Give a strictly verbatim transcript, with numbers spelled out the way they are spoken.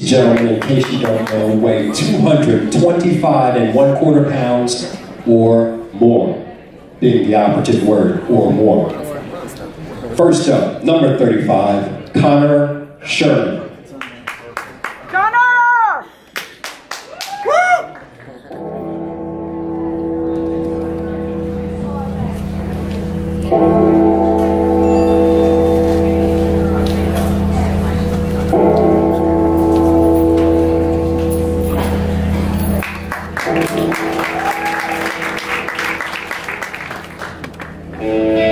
Gentlemen, in case you don't know, weigh two hundred twenty-five and one quarter pounds or more, being the operative word, or more. First up, number thirty-five, Connor Sherman. Connor! Woo! Thank you.